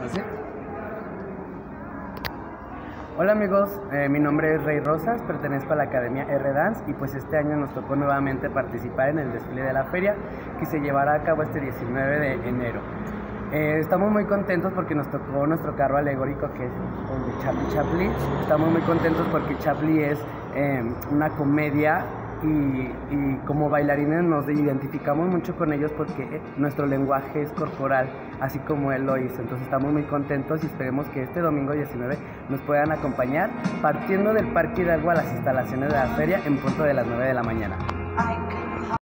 ¿Así? Hola amigos, mi nombre es Rey Rosas, pertenezco a la Academia R-Dance y pues este año nos tocó nuevamente participar en el desfile de la feria que se llevará a cabo este 19 de enero. Estamos muy contentos porque nos tocó nuestro carro alegórico que es el de Charlie Chaplin. Estamos muy contentos porque Chaplin es una comedia y como bailarines nos identificamos mucho con ellos porque nuestro lenguaje es corporal, así como él lo hizo. Entonces estamos muy contentos y esperemos que este domingo 19 nos puedan acompañar partiendo del Parque Hidalgo a las instalaciones de la feria en punto de las 9 de la mañana.